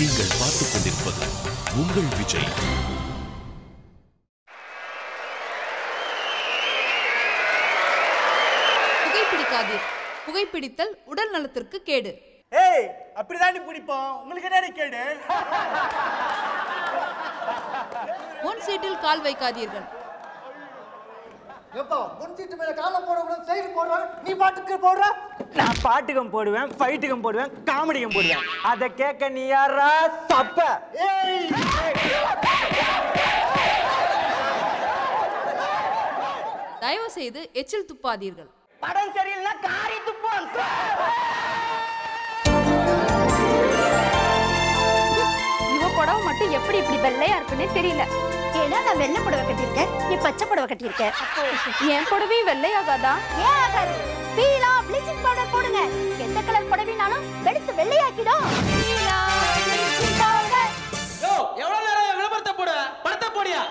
நீங்கள் பார்த்துக் கொண்டிருப்பது உங்கள் விஜய். புகைப்பிடிக்காதீர். புகைப்பிடித்தல் உடல் நலத்திற்கு கேடு. ஏய், அப்படிதான் பிடிப்போம். உங்களுக்கு என்ன கேடு? முன் சீட்டில் கால் வைக்காதீர்கள். எப்பா முன் சீட்டு மேல காலை போடக்கூடாது, சைடு போடுறேன், நீ பாட்டுக்கு போடுற. நான் பாட்டுக்கும் போடுவேன், ஃபைட்டுக்கும் போடுவேன், காமெடிக்கும் போடுவேன். அதை கேட்க நீ யாரா தப்ப? ஏய், தயவு செய்து எச்சில் துப்பாதீர்கள். படம் சரியில்லைன்னா காரி துப்பான். இவ புடவை மட்டும் எப்படி இப்படி வெள்ளையா இருக்குன்னே தெரியல. ஏன்னா நான் வெள்ளை புடவை கட்டியிருக்கேன், நீ பச்சை புடவை கட்டியிருக்கேன். என் புடவையும் வெள்ளையாகாதா? ஏன் ஆகாது? பீலா ப்ளீச்சிங் பவுடர் போடுங்க. எந்த கலர் புடவைனாலும் வெளுத்து வெள்ளையாக்கிடும். பீலா ப்ளீச்சிங் பவுடர். யோ, எவ்வளவு நேரம் விளம்பரத்தை போடு? படத்தை போடியா?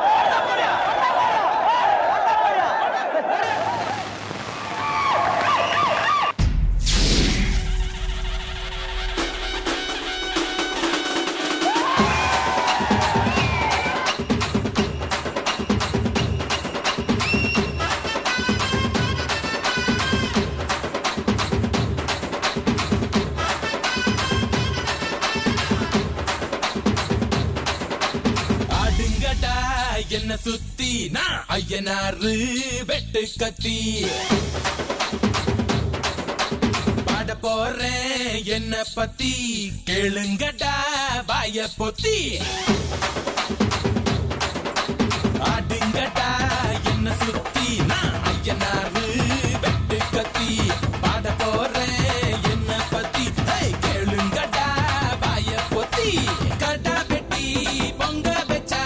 என்ன சுத்தி நான் ஐயனாரு வெட்டு கத்தி பாட போறேன் என்ன பத்தி கேளுங்கடா வாய பொத்தி ஆடுங்கடா என்ன சுத்தி நான் ஐயனாரு வெட்டு கத்தி பாட போறேன் என்ன பத்தி கேளுங்கடா வாய பொத்தி கடா வெட்டி பொங்க வச்சா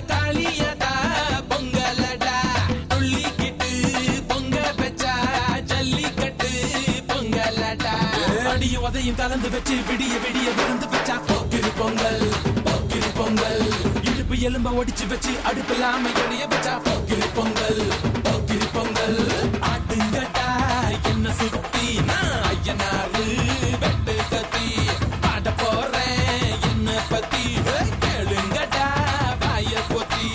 உதையும் கலந்து வச்சு விடிய விடிய விருந்து வச்சா போக்கிரி பொங்கல் போக்கிரி பொங்கல் இடுப்பு எலும்ப ஒடிச்சு வச்சு அடுப்பில்லாம எரிய வச்சா போக்கிரி பொங்கல் போக்கிரி பொங்கல் ஆட்டுங்கட்டா என்ன சுத்தி நான் ஐயனாரு வெட்டு கத்தி பாட போறேன் என்ன பத்தி கேளுங்கட்டா வாய பொத்தி.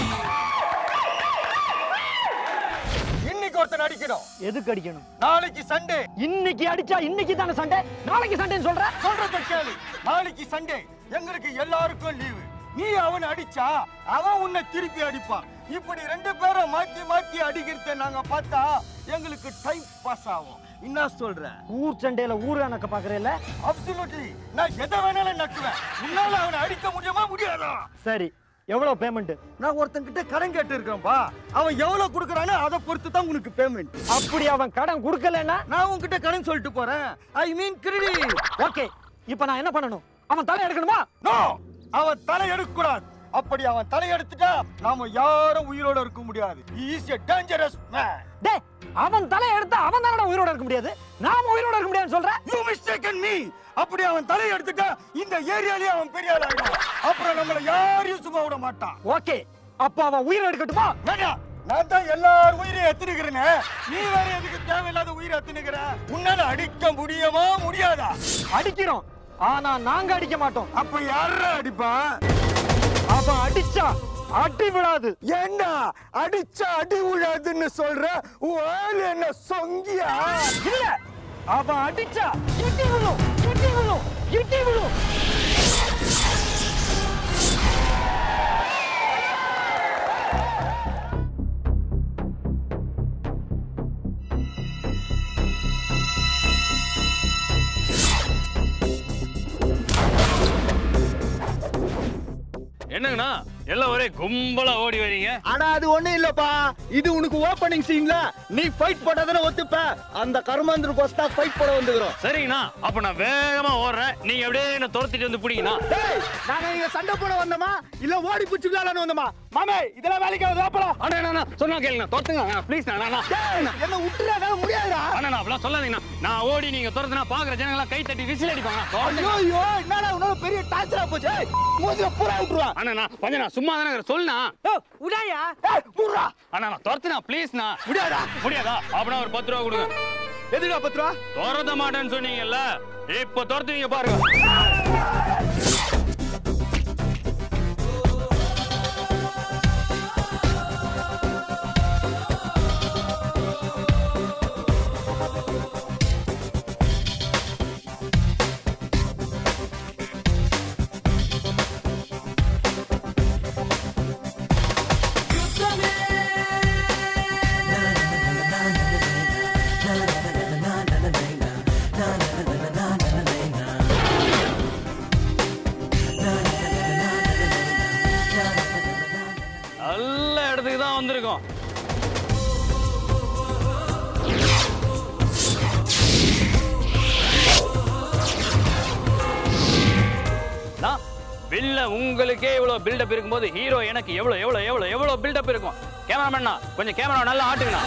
இன்னைக்கு ஒருத்தன் அடிக்கணும். எதுக்கு அடிக்கணும்? நாளைக்கு சண்டே. இன்னைக்கு அடிச்சா இன்னைக்கு தானே சண்டே, நாளைக்கு சண்டேன்னு சொல்றத கேளு. நாளைக்கு சண்டே, எங்களுக்கு எல்லாருக்கும் லீவு. நீ அவனை அடிச்சா அவன் உன்னை திருப்பி அடிப்பான். இப்படி ரெண்டு பேரும் மாத்தி மாத்தி அடிக்கிறத நாங்க பார்த்தா எங்களுக்கு டைம் பாஸ் ஆகும். என்ன சொல்ற? ஊர் சண்டையில ஊர் அணக்க பாக்குறேல்ல? அப்சல்யூட்லி. நான் எதை வேணாலும் நக்குவேன். உன்னால அவனை அடிக்க முடியுமா முடியாதா? சரி, எவ்வளவு பேமெண்ட்? நான் ஒருத்தன் கிட்ட கடன் கேட்டு இருக்கேன்பா. அவன் எவ்வளவு கொடுக்கறானோ அதை பொறுத்து தான் உனக்கு பேமெண்ட். அப்படி அவன் கடன் கொடுக்கலன்னா நான் உன்கிட்ட கடன் சொல்லிட்டு போறேன். ஐ மீன் கிரெடிட். ஓகே, இப்போ நான் என்ன பண்ணணும்? அவன் தலை எடுக்கணுமா? நோ, அவன் தலை எடுக்க கூடாது. அப்படி அவன் தலை எடுத்துட்டா நாம யாரும் உயிரோட இருக்க முடியாது. He is a dangerous man. டேய், அவன் தலை எடுத்தா அவன் தானடா உயிரோட இருக்க முடியாது, நாம உயிரோட இருக்க முடியாதுன்னு சொல்ற? You mistaken me. அப்படி அவன் தலை எடுத்துட்டா இந்த ஏரியாலயே அவன் பெரிய ஆளா ஆயிடுவான். அப்புறம் நம்மள யாரையும் சும்மா விட மாட்டான். ஓகே, அப்ப அவன் உயிரை எடுக்கட்டுமா? வேண்டாம், நான் தான் எல்லார் உயிரையும் எத்தினுக்கிறேனே. நீ வேற எதுக்கு தேவையில்லாத உயிரை எத்தினுக்கிற? உன்னால அடிக்க முடியுமா முடியாதா? அடிக்கிறோம், ஆனா நாங்க அடிக்க மாட்டோம். அப்ப யாரா அடிப்பா? அவன் அடிச்சா அடி விடாது. என்ன அடிச்சா அடி விடாதுன்னு சொல்ற? ஓல் என்ன சொங்கியா? இல்ல, அவன் அடிச்சா இடி விழும், இடி விழும், இடி விழும். என்னங்கண்ணா எல்லாம் ஒரே கும்பலா ஓடி வரீங்க? ஆனா அது ஒண்ணு இல்லப்பா, இது உனக்கு ஓபனிங் சீன்ல நீ ஃபைட் போட்டதானே ஒத்துப்ப. அந்த கர்மந்திர போஸ்டா ஃபைட் போட வந்துறோம். சரிங்கண்ணா, அப்ப நான் வேகமா ஓடுறேன், நீங்க அப்படியே என்ன துரத்திட்டு வந்து புடிங்கண்ணா. டேய், நாங்க இங்க சண்டை போட வந்தோமா இல்ல ஓடி புடிச்சு விளையாடணும் வந்தோமா? மாமே, இதெல்லாம் வேலைக்கு ஆகுது. அப்பலாம் அண்ணா சொன்னா கேளுங்க, துரத்துங்க ப்ளீஸ். என்ன விட்டுறா முடியாதுடா. அண்ணா அப்படிலாம் சொல்லாதீங்கண்ணா. நான் ஓடி நீங்க துரத்துனா பாக்குற ஜனங்க எல்லாம் கை தட்டி விசில் அடிப்பாங்க. ஐயோ, என்னடா உனக்கு பெரிய டார்ச்சரா போச்சு. மூஞ்சில பூரா விட்டுருவா. அண்ணா கொஞ்சம் சும்மா தானே சொல்லுண்ணா. உடாயா? புறா. அண்ணா துரத்துனா ப்ளீஸ்ண்ணா. முடியாதா? முடியாதா? அப்படின்னா ஒரு 10 ரூபா கொடுங்க. எதுடா 10 ரூபா? துரத்த மாட்டேன்னு சொன்னீங்கல்ல, இப்ப துரத்துவீங்க பாருங்க. வந்திருக்கோம். வில்ல உங்களுக்கே இவ்வளவு பில்டப் இருக்கும்போது ஹீரோ எனக்கு எவ்வளவு பில்டப் இருக்கும். கேமராமேன்னா கொஞ்சம் கேமரா நல்லா ஆட்டுங்கண்ணா.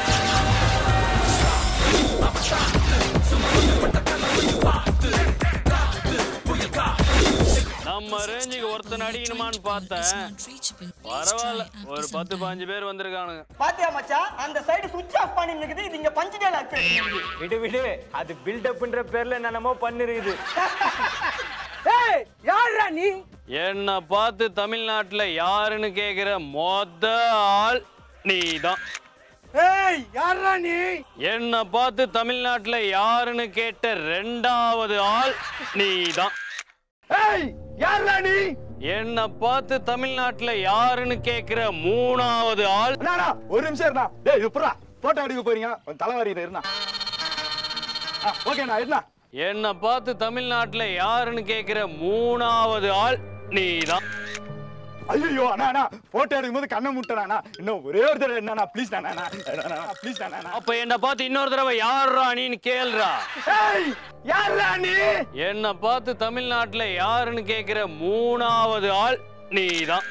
நம்ம ரேஞ்சுக்கு ஒருத்தன் அடிக்கணுமான்னு பார்த்தேன். பரவாயில்ல, ஒரு 10-15 பேர் வந்திருக்கானுங்க. பாத்தியா மச்சான், அந்த சைடு சுவிட்ச் ஆஃப் பண்ணி இருக்குது. இது இங்க பஞ்ச் டயலாக். விடு அது பில்டப்ன்ற பேர்ல என்னமோ பண்ணிருக்குது. ஏய் யாரா நீ? என்ன பார்த்து தமிழ்நாட்டுல யாருன்னு கேக்குற மொத ஆள் நீதான். ஏய் யாரா நீ? என்ன பார்த்து தமிழ்நாட்டுல யாருன்னு கேட்ட ரெண்டாவது ஆள் நீதான். ஏய் யாரா நீ? என்ன பார்த்து தமிழ்நாட்டுல யாருன்னு கேக்குற மூணாவது ஆள். ஒரு நிமிஷம் இருந்தா. டேய் இது புறா போட்டோ எடுக்க போறீங்க, தலைவாரியில இருந்தா. ஓகேண்ணா இருந்தா. என்ன பார்த்து தமிழ்நாட்டுல யாருன்னு கேக்குற மூணாவது ஆள் நீதான். ஐயோ அண்ணா போட்டோ எடுக்கும் போது கண்ணை முட்டனா. இன்னும் ஒரே ஒரு தடவை என்னண்ணா ப்ளீஸ் அண்ணா ப்ளீஸ் அண்ணா. அப்ப என்ன பார்த்து இன்னொரு தடவை யாரா நீன்னு கேள்றா. ஏய் யாரா நீ? என்ன பார்த்து தமிழ்நாட்டுல யாருன்னு கேக்குற மூணாவது ஆள் நீதான்.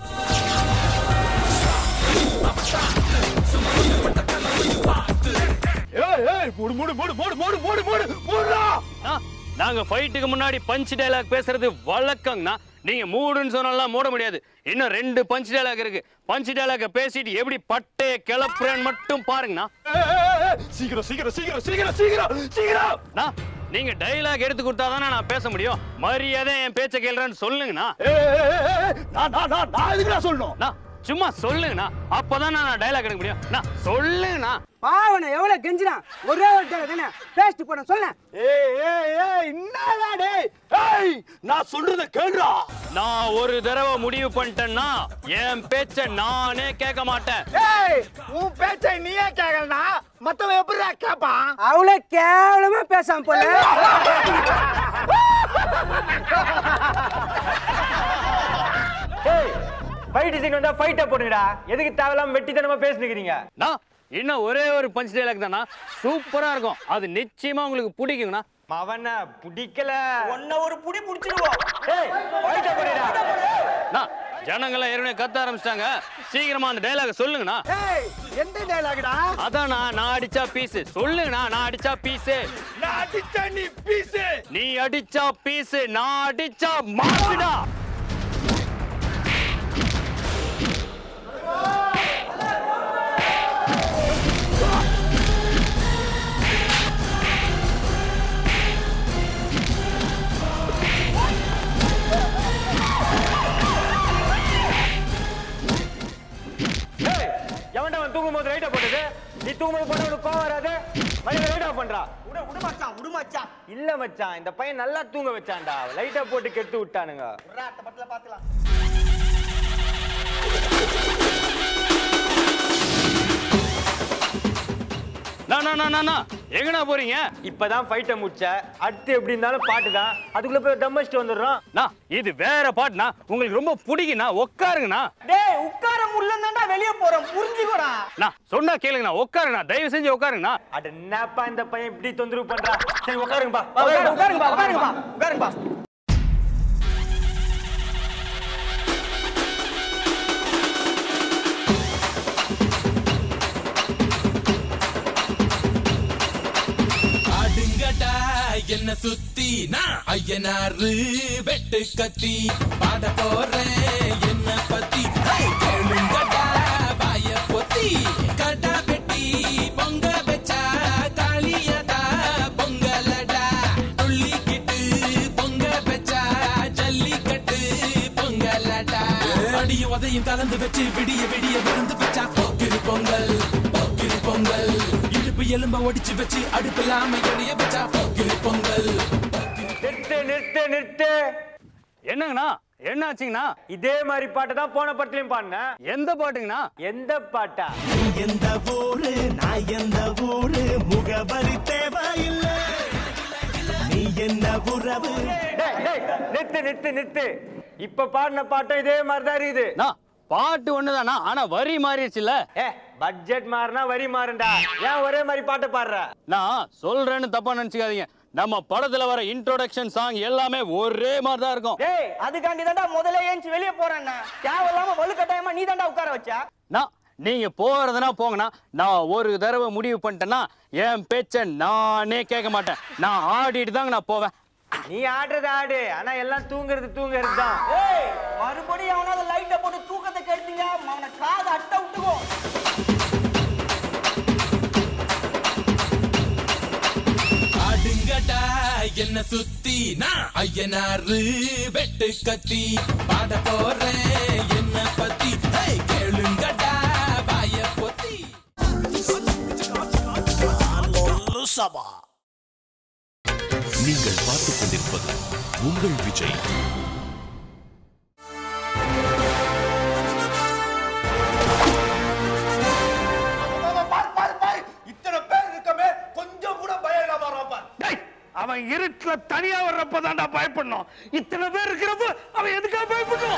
நாங்க ஃபைட்டுக்கு முன்னாடி பஞ்ச் டயலாக் பேசுறது வழக்கம்னா, நீங்க மூடுன்னு சொன்னாலாம் மூட முடியாது. இன்னும் 2 பஞ்ச் டயலாக் இருக்கு. பஞ்ச் டயலாக பேசிட்டு எப்படி பட்டே கிளப்புறேன்னு மட்டும் பாருங்கண்ணா. சீக்கிரம் நீங்க டயலாக் எடுத்து கொடுத்தாதானே நான் பேச முடியும். மரியாதை என் பேச்ச கேள்றேன்னு சொல்லுங்கண்ணா. சொல்லணும் சும்மா சொல்லுங்கண்ணா, அப்பதான் நான் டயலாக் எடுக்க முடியும். நான் சொல்லுங்கண்ணா. பாவனை எவ்வளவு கெஞ்சினா ஒரே ஒரு டயலாக் தானே பேஸ்ட் போட சொல்ல. என்னடா டேய்? ஏய் நான் சொல்றத கேளுடா. நான் ஒரு தடவை முடிவு பண்ணிட்டேன்னா என் பேச்ச நானே கேட்க மாட்டேன். ஏய் உன் பேச்சை நீயே கேட்கலனா மத்தவன் எப்படிடா கேட்பான்? அவ்வளவு கேவலமா பேசாம போல. ஏய் ஃபைட் சீன் வந்தா ஃபைட்ட போடுங்கடா. எதுக்கு தேவலாம் வெட்டித்தனமா பேசிக்கிறீங்க? நான் இன்னும் ஒரே ஒரு பஞ்ச் டயலாக் தானா, சூப்பரா இருக்கும். அது நிச்சயமா உங்களுக்கு பிடிக்குங்கண்ணா. அவன பிடிக்கல ஒன்ன ஒரு புடி புடிச்சிடுவோம். ஏய் ஃபைட்ட போடுடா. நான் ஜனங்கள ஏற்கனவே கத்த ஆரம்பிச்சிட்டாங்க. சீக்கிரமா அந்த டயலாக் சொல்லுங்கண்ணா. ஏய் எந்த டயலாக்டா? அதானா நான் அடிச்சா பீஸ். சொல்லுங்கண்ணா. நான் அடிச்சா பீஸ். நான் அடிச்சா நீ பீஸ். நீ அடிச்சா பீஸ், நான் அடிச்சா மாசுடா. தூங்கும்போது லைட்டா போட்டது. நீ தூங்கும்போது போட்டா உனக்கு கோவம் வராது. மணிக்கு லைட் ஆஃப் பண்றா. விடு மச்சான். இல்ல மச்சான், இந்த பையன் நல்லா தூங்க வச்சான்டா. லைட்டா போட்டு கெடுத்து விட்டானுங்க. அடுத்த படத்துல பாத்துக்கலாம். எங்கடா போறீங்க? இப்பதான் ஃபைட்ட முடிச்ச. அடுத்து எப்படி இருந்தாலும் பாட்டு தான். அதுக்குள்ள போய் டம்மஸ்ட் வந்துடுறோம். இது வேற பாட்டுனா உங்களுக்கு ரொம்ப பிடிக்குண்ணா. உட்காருங்கண்ணா. டேய் உட்கார முடியலன்னா வெளிய போறோம், புரிஞ்சுக்கோடா. நான் சொன்னா கேளுங்கண்ணா. உட்காருங்கண்ணா, தயவு செஞ்சு உட்காருங்கண்ணா. அட என்னப்பா இந்த பையன் இப்படி தொந்தரவு பண்றா? சரி உட்காருங்கப்பா. என்ன சுத்தி நான் ஐயனாரு வெட்டு கத்தி பாட போறேன் என்ன பத்தி. கேளுங்கடா பாய பொத்தி கடா வெட்டி பொங்க வச்சா காளியடா பொங்கலடா. துள்ளிக்கிட்டு பொங்க வச்சா ஜல்லிக்கட்டு பொங்கலடா. அடியும் உதையும் கலந்து வச்சு விடிய விடிய விருந்து வச்சா போக்கிரி பொங்கல் போக்கிரி பொங்கல். இடுப்பு எலும்ப ஒடிச்சு வச்சு அடுப்பில்லாம எரிய வச்சா போக்கிரி பொங்கல். நிறுத்து. என்னங்கண்ணா? என்ன ஆச்சுங்கண்ணா? இதே மாதிரி பாட்டு தான் போன படத்துலயும் பாடினேன். எந்த பாட்டுங்கண்ணா? எந்த பாட்டா? எந்த ஊரு நான் எந்த ஊரு முகவரி தேவையில்லை. நீ என்ன உறவு? நிறுத்து. இப்ப பாடின பாட்டும் இதே மாதிரிதான் இருக்குது. பாட்டு ஒண்ணுதானா, ஆனா வரி மாறிடுச்சுல. பட்ஜெட் மாறினா வரி மாறுண்டா. ஏன் ஒரே மாதிரி பாட்டு பாடுற? நான் சொல்றேன்னு தப்பா நினைச்சுக்காதீங்க. நம்ம படத்துல வர இன்ட்ரோடக்ஷன் சாங் எல்லாமே ஒரே மாதிரி தான் இருக்கும். டேய், அதுக்காண்டி தான்டா முதல்ல ஏஞ்சி வெளிய போறேன்னா. தேவையில்லாம வலுக்கட்டாயமா நீ தான்டா உட்கார வச்சா. நீங்க போறதுனா போங்கண்ணா. நான் ஒரு தடவை முடிவு பண்ணிட்டேன்னா என் பேச்ச நானே கேட்க மாட்டேன். நான் ஆடிட்டு தாங்க நான் போவேன். நீ ஆடுறது ஆடு, ஆனா எல்லாம் தூங்குறது தான். ஏய், மறுபடியும் அவனால லைட்ட போட்டு தூக்கத்தை கெடுத்தீங்க, அவன காது அட்ட விட்டுக்கோ. ஆடுங்கடா என்ன சுத்தி நான் ஐயனாரு வெட்டு கத்தி பாட போறேன் என்ன பத்தி. கேளுங்கடா வாய பொத்தி. நீங்கள் பார்த்துக் கொண்டிருப்பது உங்கள் விஜய். இத்தனை பேர் இருக்கமே, கொஞ்சம் கூட பயம் இல்லாம அவன் இருட்டுல தனியா வர்றப்பதான்டா பயப்படணும். இத்தனை பேர் இருக்கிறப்ப அவன் எதுக்காக பயப்படணும்?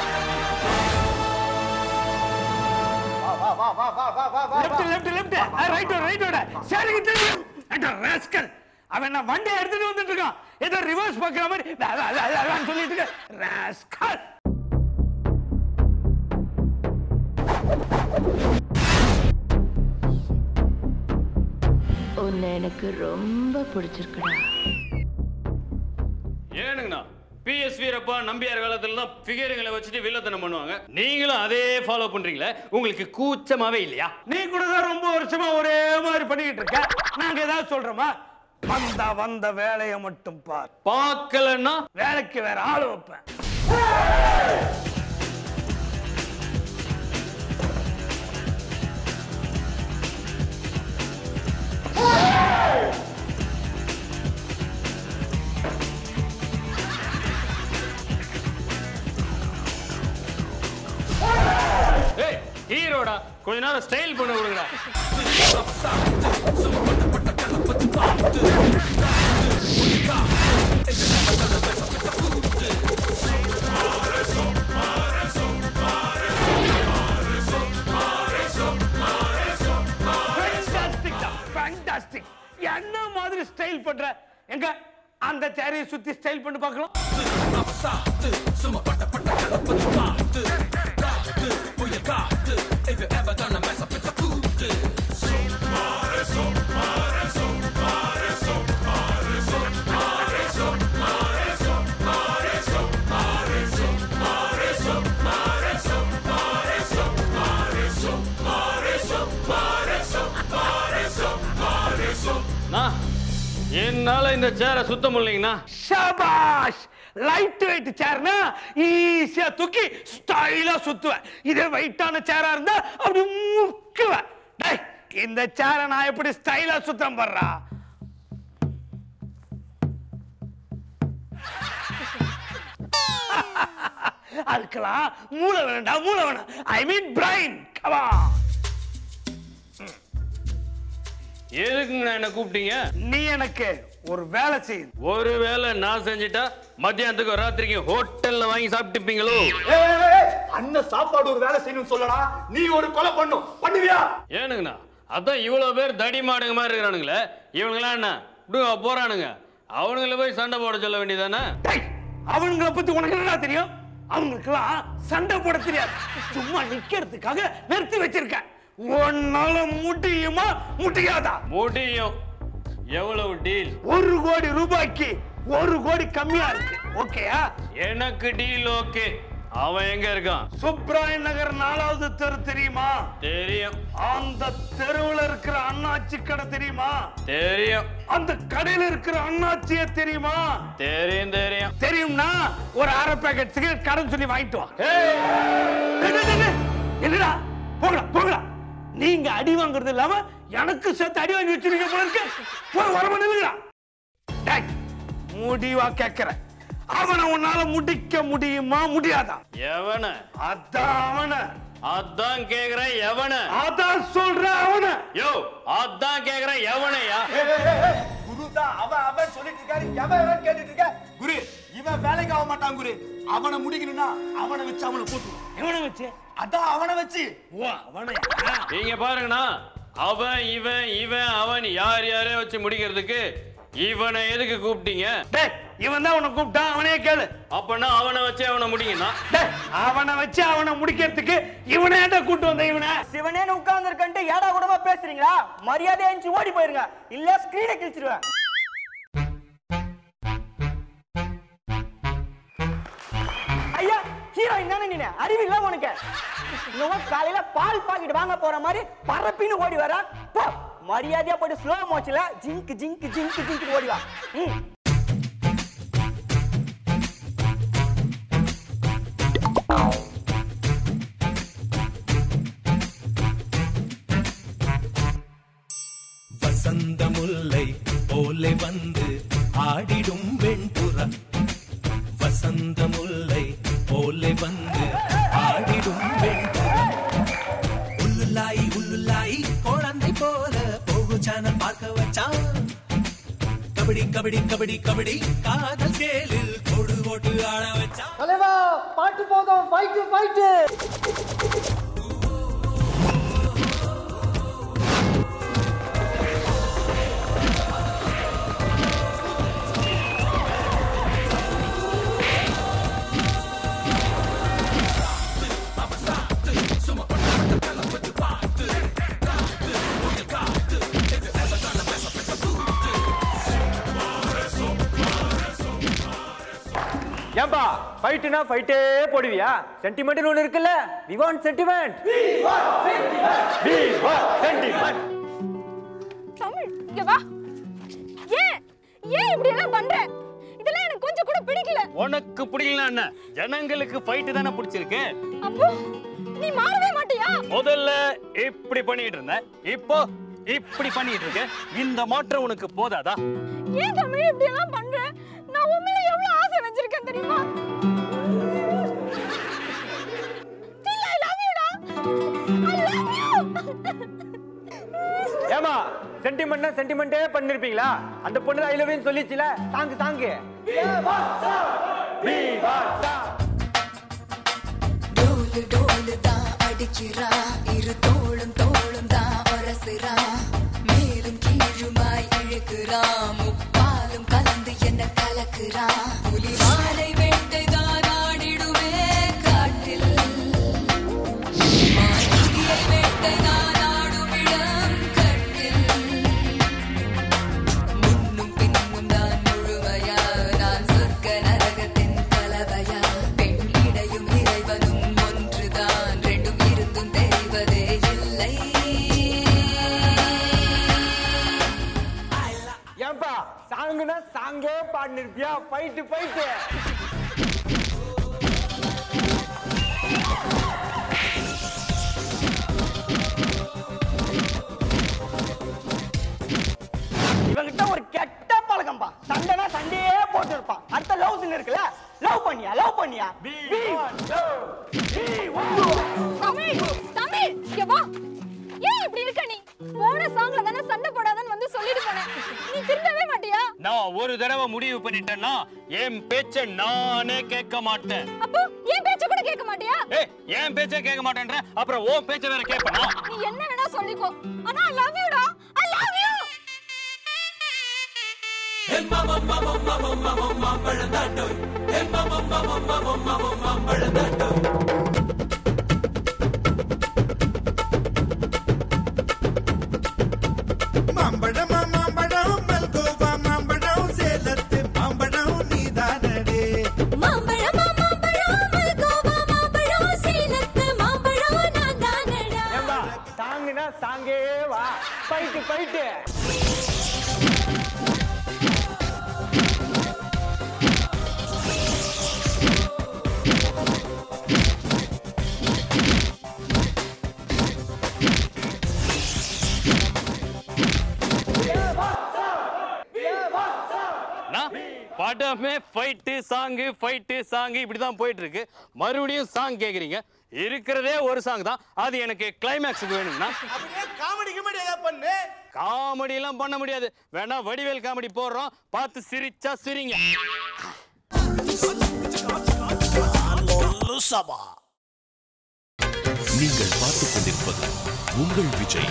அவன் என்ன வண்டியை எடுத்துட்டு வந்துட்டு இருக்கான். ஏதோ ரிவர்ஸ் பாக்குற மாதிரி சொல்லிட்டு ராஸ்கல். உன்னை எனக்கு ரொம்ப பிடிச்சிருக்குடா. ஏனுங்கண்ணா, PS வீரப்பா நம்பியார் காலத்துல தான் ஃபிகருங்களை வச்சுட்டு வில்லத்தனம் பண்ணுவாங்க. நீங்களும் அதே ஃபாலோ பண்றீங்களே, உங்களுக்கு கூச்சமாவே இல்லையா? நீ கூட தான் ரொம்ப வருஷமா ஒரே மாதிரி பண்ணிக்கிட்டு இருக்க. நாங்க ஏதாவது சொல்றோமா? வந்த வேலையை மட்டும் பார். பார்க்கலன்னா வேலைக்கு வேற ஆளு வைப்பேன். ஹீரோடா, கொஞ்ச நேரம் ஸ்டைல் பண்ண விடுங்கடா. என்ன மாதிரி ஸ்டைல் பண்ற? எங்க அந்த சேரையை சுத்தி ஸ்டைல் பண்ணி பார்க்கலாம். என்னால இந்த சேரை சுத்த முடியலங்கண்ணா. ஷபாஷ்! லைட் வெயிட் சேர்னா ஈஸியா தூக்கி ஸ்டைலா சுத்துவேன். இதே வெயிட்டான சேரா இருந்தா அப்படி முக்குவேன். டேய், இந்த சேரை நான் எப்படி ஸ்டைலா சுத்தம் பண்றா? அதுக்கெல்லாம் மூளை வேண்டாம், மூளை வேணாம். I mean brain. கமா. எதுக்குங்க என்ன கூப்பிட்டீங்க? நீ எனக்கு ஒரு வேலை செய். ஒரு வேலை நான் செஞ்சிட்டா மத்தியானத்துக்கு ராத்திரிக்கு ஹோட்டல்ல வாங்கி சாப்பிட்டுப்பீங்களோ? அண்ணன் சாப்பாடு ஒரு வேலை செய்யணும் சொல்லடா. நீ ஒரு கொலை பண்ணுவியா? ஏனுங்கண்ணா, அதான் இவ்வளவு பேர் தடி மாடுங்க மாதிரி இருக்கிறானுங்களே, இவனுங்களாம் என்ன விடுங்க போறானுங்க. அவனுங்களை போய் சண்டை போட சொல்ல வேண்டியதானே? அவனுங்களை பத்தி உனக்கு என்ன தெரியும்? அவங்களுக்கெல்லாம் சண்டை போட தெரியாது. சும்மா நிக்கிறதுக்காக நிறுத்தி வச்சிருக்க. உன்னால முடியுமா முடியாதா? முடியும். எவ்வளவு டீல்? 1 கோடி ரூபாய்க்கு 1 கோடி கம்மியா இருக்கு. ஓகேயா? எனக்கு டீல் ஓகே. அவன் எங்க இருக்கான்? சுப்ராய நகர் 4வது தெரு தெரியுமா? தெரியும். அந்த தெருவுல இருக்கிற அண்ணாச்சி கடை தெரியுமா? தெரியும். அந்த கடையில இருக்கிற அண்ணாச்சிய தெரியுமா? தெரியும். தெரியும். தெரியும்னா ஒரு 1/2 பேக்கெட் சிகரெட் கடன் சொல்லி வாங்கிட்டு வா. என்னடா போகலாம். நீங்க அடி வாங்குறது இல்லாம எனக்கு சேர்த்து அடி வாங்கி வச்சிருக்க போல இருக்கு. போய் வரமா நில்லுடா. டேய், முடிவா கேக்குறேன். அவனை உன்னால முடிக்க முடியுமா முடியாதா? எவன? அதான் அவன. அதான் கேக்குறேன் எவன? அதான் சொல்றேன் அவன. யோ அதான் கேக்குறேன் எவனையா? குருதான் அவன் சொல்லிட்டு இருக்காரு. எவன் கேட்டுட்டு இருக்க? குரு இவன் வேலைக்கு ஆக மாட்டான் குரு. அவனை முடிக்கணும்னா அவனை வச்சு அவனை போட்டுருவோம். எவனை வச்சு? அதான் அவனை வச்சு. ஓ அவனை. நீங்க பாருங்கண்ணா, அவன் இவன் இவன் அவன் யார் யாரையும் வச்சு முடிக்கிறதுக்கு இவனை எதுக்கு கூப்பிட்டீங்க? இவன் தான் உன்னை கூப்பிட்டான், அவனே கேளு. அப்பனா அவனை வச்சு அவனை முடிங்கண்ணா. அவனை வச்சு அவனை முடிக்கிறதுக்கு இவனே கூட்டு வந்த இவனை. சிவனேன்னு உட்கார்ந்து இருக்கன்ட்டு ஏடா கூடமா பேசுறீங்களா? மரியாதை எஞ்சி ஓடி போயிருங்க, இல்ல ஸ்கிரீனை கிழிச்சிருவேன். ஐயா ஹீரோயின் தானே நீ? அறிவு இல்ல உனக்கு? இன்னும் காலையில பால் பாக்கெட் வாங்க போற மாதிரி பரப்பின்னு ஓடி வர. மரியாதையா போட்டு ஸ்லோ மோஷன்ல ஜிங்க் ஜிங்க் ஜிங்க் ஜிங்க் ஓடி வா. வசந்த முல்லை போலே வந்து ஆடிடும் வெண்புறா. வசந்த முல்லை போலே வந்து ஆடிடும் வெண்புறா. உள்ளுலாய் உள்ளுலாய் குழந்தை போல போகு சேனல் பார்க்க வச்சான். கபடி கபடி கபடி கபடி காதல் கேளில் கொடு போட்டு ஆட வச்சான். தலைவா பாட்டு போதும், ஃபைட்டு ஃபைட்டு. ஏன்பா ஃபைட்டுனா ஃபைட்டே போடுவியா? சென்டிமெண்ட் ஒன்று இருக்குல்ல, வி வாண்ட் சென்டிமெண்ட். தமிழ் இங்க வா. ஏன் இப்படி எல்லாம் பண்ற? இதெல்லாம் எனக்கு கொஞ்சம் கூட பிடிக்கல. உனக்கு பிடிக்கலன்னா என்ன? ஜனங்களுக்கு ஃபைட் தானே பிடிச்சிருக்கு. அப்போ நீ மாறவே மாட்டியா? முதல்ல இப்படி பண்ணிட்டு இருந்த, இப்போ இப்படி பண்ணிட்டு இருக்க. இந்த மாற்றம் உனக்கு போதாதா? ஏன் தமிழ் இப்படி எல்லாம் பண்ற? நான் உண்மையில எவ்வளவு ஆசை வச்சிருக்கேன் தெரியுமா? Still I love you டா. I love you. ஏமா சென்டிமெண்ட்னா சென்டிமெண்டே பண்ணிருப்பீங்களா? அந்த பொண்ணு ஐ லவ் யூ சொல்லிச்சுல, சாங் டோலு டோலு தான் அடிக்கிறா, இரு தோளும் தோளும் தான் ஒரசுறா, மேலும் கீழுமாய் இழுக்கிறா, முப்பாலும் கலந்து என்ன கலக்குறா, புலி மாலை வேட்டை தான் ஆடிடுவே காட்டில், மாளிகையை வேட்டை தான் ஆடும் இடம் கட்டில், முன்னும் பின்னும் தான் முழுமையா, நான் சொர்க்க நரகத்தின் கலவையா, பெண் இடையும் இறைவனும் ஒன்றுதான், ரெண்டும் இருந்தும் தெரிவதே இல்லை. ஏன்பா சாங்குனா சாங்கே பாடினிருப்பியா? Fight fight. இவங்கிட்ட ஒரு கெட்ட பழக்கம்பா. சண்டைனா சண்டையே போட்டு இருப்பான். அடுத்த லவ் சீன் இருக்குல்ல, லவ் பண்ணியா தமிழ் தமிழ் இங்க வா. ஏன் இப்படி இருக்க நீ? போன சாங்ல தான சண்டை போடாதன்னு வந்து சொல்லிட்டு போனேன். நீ திருந்தவே மாட்டியா? நான் ஒரு தடவை முடிவு பண்ணிட்டேன்னா என் பேச்ச நானே கேட்க மாட்டேன். அப்போ என் பேச்ச கூட கேட்க மாட்டியா? ஏய் என் பேச்ச கேட்க மாட்டேன்ற, அப்புறம் ஓ பேச்ச வேற கேட்பனா? நீ என்ன வேணா சொல்லிக்கோ, ஆனா I love you டா. I love you. Hey mama mama mama mama mama பழந்தாட்டோ. Hey mama mama mama mama mama பழந்தாட்டோ. மாம்பழம் மாம்பழம் மல்கோவா மாம்பழம் சேலத்து மாம்பழம் நீதானடே. மாம்பழம் மாம்பழம் மல்கோவா மாம்பழம் சேலத்து மாம்பழம் நான்தானடா. ஏம்பா சாங்குனா சாங்கே வா. Fight fight. படமே ஃபைட்டு சாங்கு இப்படிதான் போயிட்டு இருக்கு. மறுபடியும் சாங் கேக்குறீங்க. இருக்கிறதே ஒரு சாங் தான், அது எனக்கு கிளைமேக்ஸுக்கு வேணும்னா காமெடி கிமெடி ஏதாவது பண்ணு. காமெடி எல்லாம் பண்ண முடியாது. வேணா வடிவேல் காமெடி போடுறோம், பார்த்து சிரிச்சா சிரிங்க. நீங்கள் பார்த்துக் கொண்டிருப்பது உங்கள் விஜய்.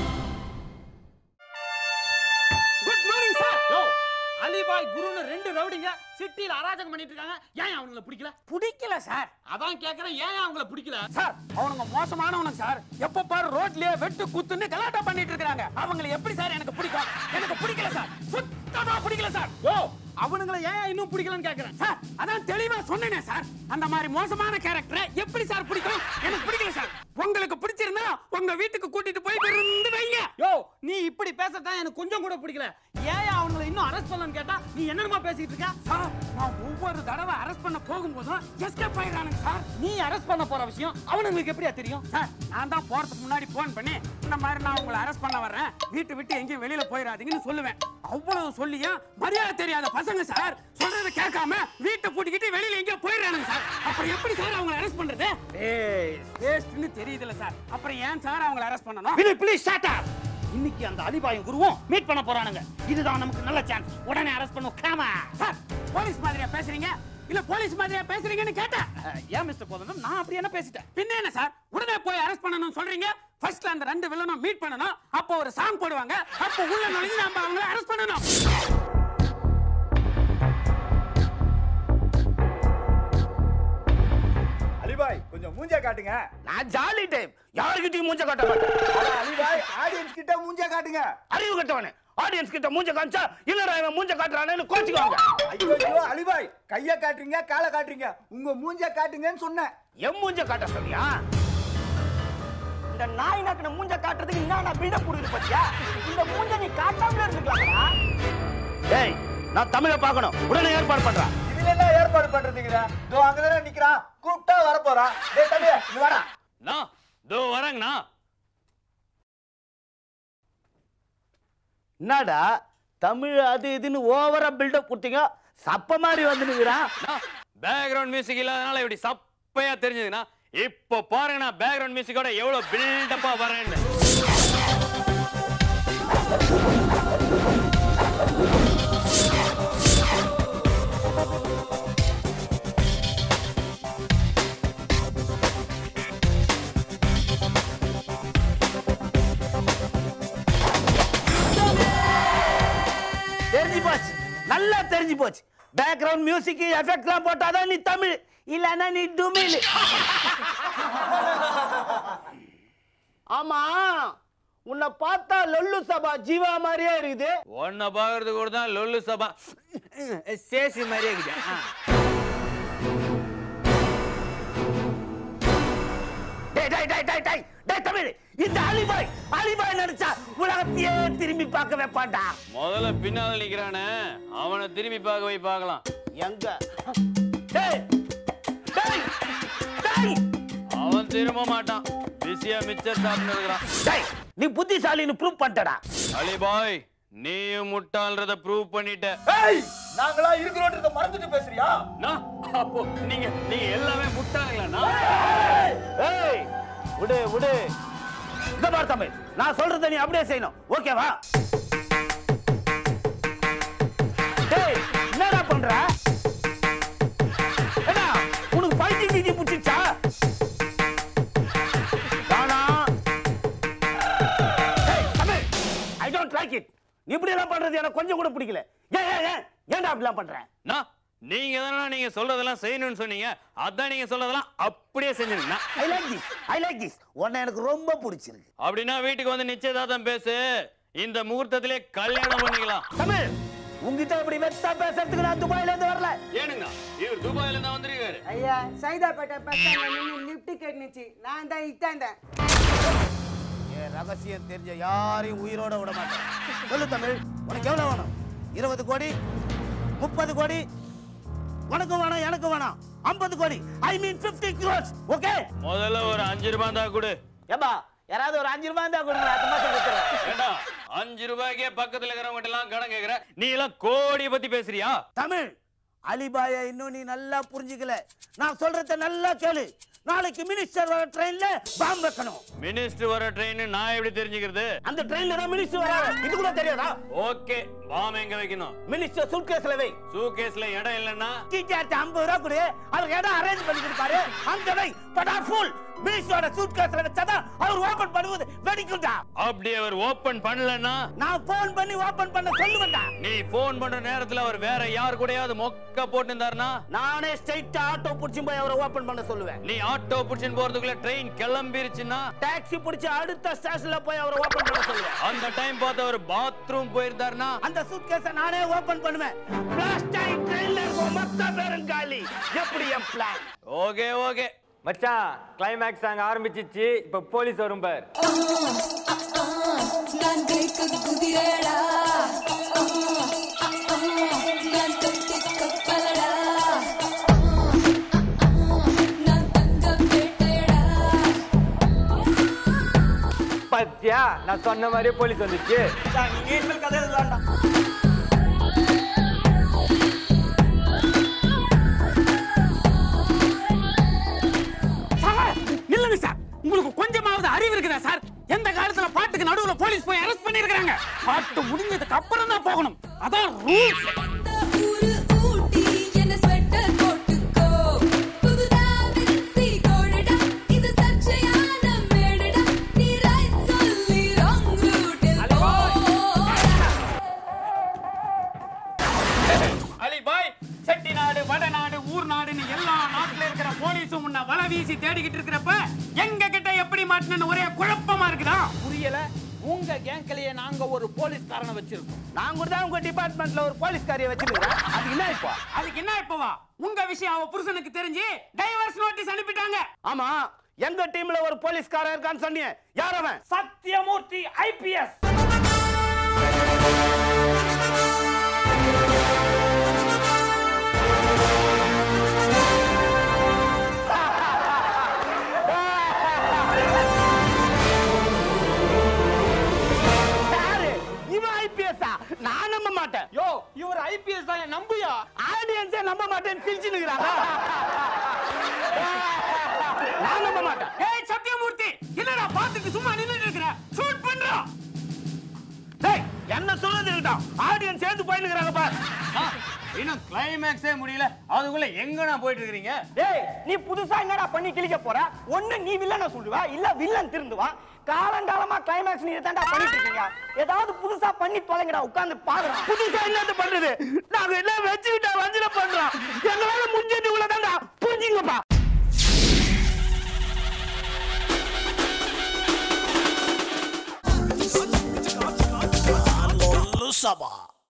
Good morning sir. யோ, அலிபாய் குருன்னு 2 ரவுடிங்க சிட்டில அராஜகம் பண்ணிட்டு இருக்காங்க. ஏன் அவங்கள பிடிக்கல? பிடிக்கல சார். அதான் கேக்குறேன், ஏன் அவங்கள பிடிக்கல? சார் அவனுங்க மோசமானவனுங்க சார். எப்ப பாரு ரோட்லயே வெட்டு குத்துன்னு கலாட்டா பண்ணிட்டு இருக்காங்க. அவங்கள எப்படி சார் எனக்கு பிடிக்கும்? எனக்கு பிடிக்கல சார், சுத்தமா பிடிக்கல சார். யோ, அவனுங்கள ஏன் இன்னும் பிடிக்கலன்னு கேக்குறேன். சார் அதான் தெளிவா சொன்னேனே சார். அந்த மாதிரி மோசமான கேரக்டரை எப்படி சார் பிடிக்கும்? எனக்கு பிடிக்கல சார். உங்களுக்கு பிடிச்சிருந்தா உங்க வீட்டுக்கு கூட்டிட்டு போய் இருந்து வைங்க. யோ, நீ இப்படி பேசறதா எனக்கு கொஞ்சம் கூட பிடிக்கல. ஏன் அவங்கள இன்னும் அரெஸ்ட் பண்ணலன்னு கேட்டா நீ என்னமா பேசிட்டு இருக்க? சார் நான் ஒவ்வொரு தடவை அரெஸ்ட் பண்ண போகும்போதும் எஸ்கேப் ஆயிடுறானுங்க சார். நீ அரெஸ்ட் பண்ண போற விஷயம் அவனுங்களுக்கு எப்படியா தெரியும்? சார் நான் தான் போறதுக்கு முன்னாடி போன் பண்ணி இந்த மாதிரி நான் உங்களை அரெஸ்ட் பண்ண வர்றேன், வீட்டு விட்டு எங்கேயும் வெளியில போயிடாதீங்கன்னு சொல்லுவேன். அவ்வளவு சொல்லியும் மரியாதை தெரியாத பசங்க சார் சொல்றதை கேட்காம வீட்டை பூட்டிக்கிட்டு வெளியில எங்கேயோ போயிடுறானுங்க சார். அப்புறம் எப்படி சார் அவங்களை அரெஸ்ட் பண்றது? வேஸ்ட்னு தெரியுதுல சார். அப்புறம் ஏன் சார் அவங்களை அரெஸ்ட் பண்ணணும்? Please shut up. இன்னைக்கு அந்த அலிபாயும் குருவும் மீட் பண்ண போறானுங்க. இதுதான் நமக்கு நல்ல சான்ஸ். உடனே அரெஸ்ட் பண்ணுவோம். காமா சார் போலீஸ் மாதிரியா பேசுறீங்க இல்ல போலீஸ் மாதிரியா பேசுறீங்கன்னு கேட்டேன். ஏன் மிஸ்டர் கோதண்டம், நான் அப்படி என்ன பேசிட்டேன்? பின்ன என்ன சார் உடனே போய் அரெஸ்ட் பண்ணணும்னு சொல்றீங்க? ஃபர்ஸ்ட்ல அந்த 2 வில்லனும் மீட் பண்ணனும். அப்போ ஒரு சாங் போடுவாங்க. அப்போ உள்ள நுழைஞ்சு நாம அவங்களை அரெஸ்ட் பண்ணனும். அலிபாய் கொஞ்சம் மூஞ்ச காட்டுங்க. நான் ஜாலி டைப், யார்கிட்டயும் மூஞ்ச காட்ட மாட்டேன். அலிபாய் ஆடியன்ஸ் கிட்ட மூஞ்ச காட்டுங்க. அறிவு கட்டவனே, ஆடியன்ஸ் கிட்ட மூஞ்ச காமிச்சா இல்லடா இவன் மூஞ்ச காட்டுறானேன்னு கோச்சிக்குவாங்க. ஐயோ அலிபாய் கைய காட்டுறீங்க காலை காட்டுறீங்க, உங்க மூஞ்ச காட்டுங்கன்னு சொன்னேன். என் மூஞ்ச காட்ட சொல்லியா? இந்த நாய் நக்கன மூஞ்ச காட்டுறதுக்கு என்ன பில்டப் கொடுக்குது பாத்தியா? இந்த மூஞ்ச நீ காட்டாமல இருந்துக்கலாம்டா. டேய் நான் தமிழை பார்க்கணும், உடனே ஏற்பாடு பண்றேன். இதுல என்ன ஏற்பாடு பண்றதுங்கடா? தோ அங்கதானே நிக்கிறான், கூப்பிட்டா வர போறான். டேய் தம்பி நீ வாடா. நான் தோ வரேங்கண்ணா. என்னடா தமிழ் அது இதுன்னு ஓவரா பில்டப் கொடுத்தீங்க, சப்ப மாதிரி வந்து நிக்கிறான். பேக்ரவுண்ட் மியூசிக் இல்லாதனால இப்படி சப்பையா தெரிஞ்சதுன்னா, இப்போ பாருங்க நான் பேக்ரவுண்ட் மியூசிக்கோட எவ்வளவு பில்டப்பா வரேன்னு. தெரிஞ்சு போச்சு, நல்லா தெரிஞ்சு போச்சு. பேக்ரவுண்ட் மியூசிக் எஃபெக்ட்லாம் போட்டாதான் நீ தமிழ், இல்லன்னா நீ டுமில். ஆமா உன்னை பார்த்தா லொல்லு சபா ஜீவா மாதிரியே இருக்குது. உன்னை பாக்குறது கூட தான் லொல்லு சபா சேசி மாதிரியே இருக்குது. தமிழ் இந்த அலிபாய் நடிச்சா உலகத்தையே திரும்பி பார்க்க வைப்பான்டா. முதல்ல பின்னால நிக்கிறானே அவனை திரும்பி பார்க்க போய் பார்க்கலாம். எங்க அவன் திரும்ப மாட்டான், பிஸியா மிச்சர் சாப்பிட்டு இருக்கிறான். நீ புத்திசாலின்னு ப்ரூவ் பண்ணிட்டடா. அலிபாய் நீயும் முட்டாள்ன்றத ப்ரூவ் பண்ணிட்ட. நாங்களா இருக்கிறோன்றத மறந்துட்டு பேசுறியா? அப்போ நீங்க எல்லாமே முட்டாளுங்களா? விடு விடு. இந்த பார் தமிழ், நான் சொல்றத நீ அப்படியே செய்யணும், ஓகேவா? டேய் என்னடா பண்ற? என்ன உனக்கு பைத்தியம் கீதி புடிச்சா? தானா? டேய் Tamil, I don't like it. நீ இப்படி எல்லாம் பண்றது எனக்கு கொஞ்சம் கூட பிடிக்கல. ஏன்டா அப்படிலாம் பண்ற? நீங்க தானே நீங்க சொல்றதெல்லாம் செய்யணும்னு சொன்னீங்க, அதான் நீங்க சொல்றதெல்லாம் அப்படியே செஞ்சிருக்கீங்க. I like this. உன்னை எனக்கு ரொம்ப பிடிச்சிருக்கு. அப்படின்னா வீட்டுக்கு வந்து நிச்சயதார்த்தம் பேசு, இந்த முகூர்த்தத்திலே கல்யாணம் பண்ணிக்கலாம். தமிழ் உங்ககிட்ட இப்படி வெத்தா பேசுறதுக்கு நான் துபாயில இருந்து வரல. ஏனுங்க இவர் துபாயில இருந்து வந்திருக்காரு. ஐயா சைதாப்பேட்டை பஸ் ஸ்டாண்ட்ல நின்னு லிஃப்ட் கேட்டுச்சு, நான் தான் இட்டாந்தேன். ரகசியம் தெரிஞ்ச யாரையும் உயிரோட விட மாட்டேன். சொல்லு தமிழ், உனக்கு எவ்வளவு வேணும்? 20 கோடி, 30 கோடி? உனக்கு வேணும் எனக்கு வேணும் 50 கோடி. I mean 50 crores. ஓகே? முதல்ல ஒரு 5 ரூபாய் தான் கொடு. ஏப்பா யாராவது ஒரு 5 ரூபாய் தான் கொடுங்க, நான் மாசம் கொடுத்துறேன். ஏண்டா 5 ரூபாய்க்கே பக்கத்துல இருக்கிறவங்க எல்லாம் கடன் கேக்குற, நீ எல்லாம் கோடி பத்தி பேசுறியா? தமிழ் அலிபாயை இன்னும் நீ நல்லா புரிஞ்சுக்கல. நான் சொல்றத நல்லா கேளு. நாளைக்கு மினிஸ்டர் வர ட்ரெயின்ல பாம்பு வைக்கணும். மினிஸ்டர் வர ட்ரெயின் நான் எப்படி தெரிஞ்சுக்கிறது? அந்த ட்ரெயின்ல தான் மினிஸ்டர் வராரு. இது கூட தெரியாதா? ஓகே, பாம்பு எங்க வைக்கணும்? மினிஸ்டர் சூட்கேஸ்ல வை. சூட்கேஸ்ல இடம் இல்லன்னா டீச்சர் 50 ரூபாய் கொடு, அதுக்கு இடம் அரேஞ்ச் பண்ணி கொடுப்பாரு. அந்த வை படாஃபுல். மினிஸ்டரோட சூட்கேஸ்ல வச்சாதான் அவர் ஓபன் பண்ணுவது வெடிக்கும்டா. அப்படி அவர் ஓபன் பண்ணலன்னா நான் போன் பண்ணி ஓபன் பண்ண சொல்லுவேன்டா. நீ போன் பண்ற நேரத்துல அவர் வேற யார் கூடயாவது மொக்க போட்டுந்தாருனா நானே ஸ்ட்ரைட்டா ஆட்டோ புடிச்சு போய் அவரை ஓபன் பண்ண சொல்லுவேன். நீ ஆட்டோ புடிச்சு போறதுக்குள்ள ட்ரெயின் கிளம்பிருச்சுன்னா டாக்ஸி புடிச்சு அடுத்த ஸ்டேஷன்ல போய் அவரை ஓபன் பண்ண சொல்லுவேன். அந்த டைம் பார்த்து அவர் பாத்ரூம் போயிருந்தாருனா அந்த சூட்கேஸை நானே ஓபன் பண்ணுவேன். பிளாஸ்ட் ஆகி ட்ரெயின்ல இருக்க மொத்த பேரும் காலி. எப்படி என் பிளான்? ஓகே ஓகே மச்சான், கிளைமேக்ஸ் சாங் ஆரம்பிச்சிச்சு. இப்ப போலீஸ் வரும் பார். நான் கேட்குது குதிரையடா, நான் தொட்டி கப்பலடா, நான் தங்க வேட்டையடா. பத்தியா, நான் சொன்ன மாதிரியே போலீஸ் வந்துச்சு. நீங்க இனிமேல் கதை எழுதலாம்டா. நில்லுங்க சார், உங்களுக்கு கொஞ்சமாவது அறிவு இருக்குதா சார்? எந்த காலத்துல பாட்டுக்கு நடுவுல போலீஸ் போய் அரெஸ்ட் பண்ணிருக்காங்க. பாட்டு முடிஞ்சதுக்கு அப்புறம் தான் போகணும். அதான் ரூல்ஸ். ஊரு ஊட்டி என்ன ஸ்வெட்டர் போட்டுக்கோ, புதுதா விரிசி கோடடா, இது சர்ச்சையான மேடடா, நீ ரைட் சொல்லி ராங் ரூட்டில் போ. அலி பாய், செட்டிநாடு, வடநாடு, ஊர் நாடுன்னு எல்லா நாட்டுல இருக்கிற போலீஸும் உன்னை வலை வீசி தேடிக்கிட்டு இருக்கிறப்ப எங்க கிட்ட எப்படி மாட்டணும்னு ஒரே குழப்பமா இருக்குதா? புரியல. உங்க கேங்க்லயே நாங்க ஒரு போலீஸ்காரனை வச்சிருக்கோம். நாங்க தான் உங்க டிபார்ட்மெண்ட்ல ஒரு போலீஸ்காரியை வச்சிருக்கோம். அதுக்கு என்ன இப்போ? அதுக்கு என்ன இப்போவா? உங்க விஷயம் அவ புருஷனுக்கு தெரிஞ்சு டைவர்ஸ் நோட்டீஸ் அனுப்பிட்டாங்க. ஆமா, எங்க டீம்ல ஒரு போலீஸ்காரன் இருக்கான்னு சொன்னீங்க. யார் அவன்? சத்யமூர்த்தி IPS. நான் நம்ப மாட்டேன். யோ, இவர் IPS தான், நம்பியா? ஆடியன்ஸே நம்ப மாட்டேன்னு சிரிச்சுனுக்குறாங்க. நான் நம்ப மாட்டேன். ஏய் சத்யமூர்த்தி, என்னடா பாத்துட்டு சும்மா நின்னுட்டு இருக்கற? ஷூட் பண்றா. டேய், என்ன சொல்றது இருக்கட்டும். ஆடியன்ஸ் சேர்ந்து போயினுக்குறாங்க பார். இன்னும் கிளைமேக்ஸே முடியல, அதுக்குள்ள எங்கடா போயிட்டு இருக்கீங்க? டேய், நீ புதுசா என்னடா பண்ணி கிழிக்க போற? ஒண்ணு நீ வில்லனை சொல்லுவா, இல்ல வில்லன் திருந்துவா. காலங்காலமா கிளைமேக்ஸ் நீ தான்டா பண்ணிட்டு இருக்கீங்க. ஏதாவது புதுசா பண்ணி தொலைங்கடா, உட்கார்ந்து பாக்குறோம். புதுசா என்னது பண்றது? நாங்க எல்லாம் வச்சுக்கிட்டா வஞ்சில பண்றோம். எங்களால முடிஞ்சது இவ்வளவுதான்டா. புரிஞ்சுங்கப்பா. Lusaba.